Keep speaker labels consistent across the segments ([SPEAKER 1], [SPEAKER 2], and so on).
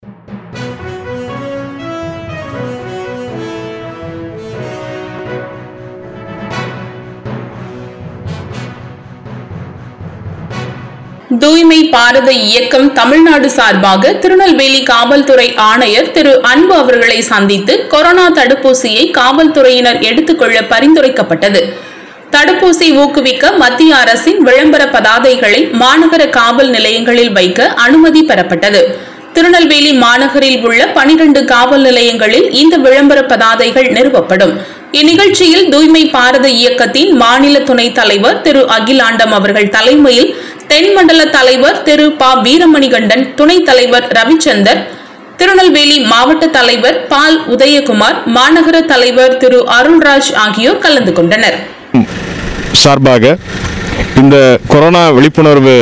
[SPEAKER 1] தூய்மை பாரத இயக்கம் தமிழ்நாடு சார்பாக திருநெல்வேலி காவல்துறை ஆணையர் திரு அன்பு அவர்களை சந்தித்து கொரோனா தடுப்பூசியை காவல்துறையினர் எடுத்துக்கொள்ள பரிந்துரைக்கப்பட்டது. தடுப்பூசி ஊக்குவிக்க மத்திய அரசின் விளம்பர பதாதைகளை மாநகர காவல் நிலையங்களில் வைக்க அனுமதி பெறப்பட்டது. திருநெல்வேலி மாநகரில் உள்ள 12 காவல் நிலையங்களில் இந்த விளம்பர பதாதைகள் நிறுவப்படும். இந்நிகழ்ச்சியில் தூய்மை பாரத இயக்கத்தின் மாநில துணைத் தலைவர் திரு அகிலாண்டம் அவர்கள் தலைமையில் தென்மண்டல தலைவர் திரு ப. வீரமணிகண்டன், துணைத் தலைவர் ரவிச்சந்தர், திருநெல்வேலி மாவட்ட தலைவர் பால் உதயகுமார், மாநகர தலைவர் திரு அருள்ராஜ் ஆகியோர் கலந்து கொண்டனர்.
[SPEAKER 2] சார்பாக இந்த கொரோனா விழிப்புணர்வு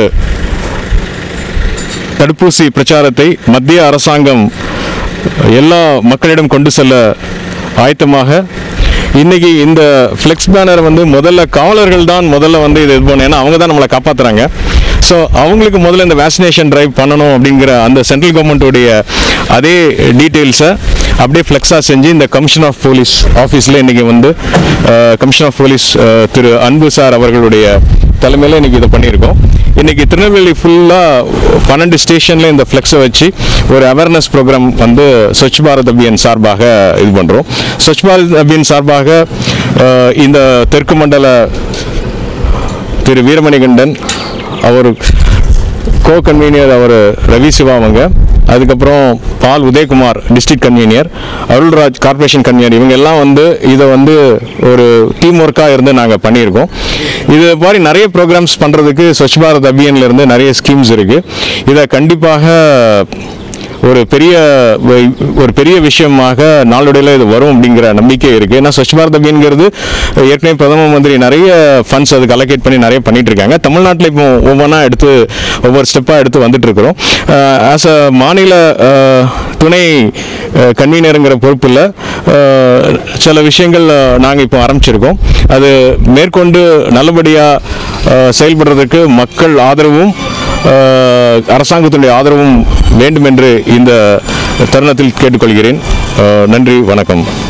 [SPEAKER 2] தடுப்பூசி பிரச்சாரத்தை மத்திய அரசாங்கம் எல்லா மக்களிடம் கொண்டு செல்ல ஆயத்தமாக இன்னைக்கு இந்த ஃப்ளெக்ஸ் பேனர் முதல்ல காவலர்கள் தான் முதல்ல இது பண்ணணும். ஏன்னா அவங்க தான் நம்மளை காப்பாற்றுறாங்க. ஸோ அவங்களுக்கு முதல்ல இந்த வேக்சினேஷன் ட்ரைவ் பண்ணணும் அப்படிங்கிற அந்த சென்ட்ரல் கவர்மெண்ட்டுடைய அதே டீட்டெயில்ஸை அப்படியே ஃப்ளெக்ஸாக செஞ்சு இந்த கமிஷன் ஆஃப் போலீஸ் ஆஃபீஸில் இன்றைக்கி கமிஷன் ஆஃப் போலீஸ் திரு அன்பு சார் அவர்களுடைய தலைமையில் இன்றைக்கி இதை பண்ணியிருக்கோம். இன்றைக்கி திருநெல்வேலி ஃபுல்லாக 12 ஸ்டேஷனில் இந்த ஃப்ளெக்ஸை வச்சு ஒரு அவேர்னஸ் ப்ரோக்ராம் ஸ்வச் பாரத் அபியான் சார்பாக இது பண்ணுறோம். ஸ்வச் பாரத் அபியான் சார்பாக இந்த தெற்கு மண்டல திரு வீரமணிகண்டன் அவர் கோ கன்வீனியர் அவர் ரவி சிவா அவங்க, அதுக்கப்புறம் Paul Udhayakumar district convener, Arulraj corporation convener, இவங்க எல்லாம் இதை ஒரு டீம் ஒர்க்காக இருந்து நாங்கள் பண்ணியிருக்கோம். இது மாதிரி நிறைய ப்ரோக்ராம்ஸ் பண்ணுறதுக்கு ஸ்வச் பாரத் அபியான்லேருந்து நிறைய ஸ்கீம்ஸ் இருக்குது. இதை கண்டிப்பாக ஒரு பெரிய விஷயமாக நாளடைவில் இது வரும் அப்படிங்கிற நம்பிக்கை இருக்குது. ஏன்னா ஸ்வச் பாரத் அபியான்கிறது ஏற்கனவே பிரதம மந்திரி நிறைய ஃபண்ட்ஸ் அதுக்கு அலோகேட் பண்ணி நிறைய பண்ணிட்டு இருக்காங்க. தமிழ்நாட்டில் இப்போ ஒவ்வொன்றா ஒவ்வொரு ஸ்டெப்பாக எடுத்து வந்துட்டு இருக்கிறோம். ஆஸ் அ மாநில துணை கன்வீனருங்கிற பொறுப்பில் சில விஷயங்கள் நாங்கள் இப்போ ஆரம்பிச்சிருக்கோம். அது மேற்கொண்டு நல்லபடியாக செயல்படுறதுக்கு மக்கள் ஆதரவும் அரசாங்கத்தினுடைய ஆதரவும் வேண்டும் என்று இந்த தருணத்தில் கேட்டுக்கொள்கிறேன். நன்றி, வணக்கம்.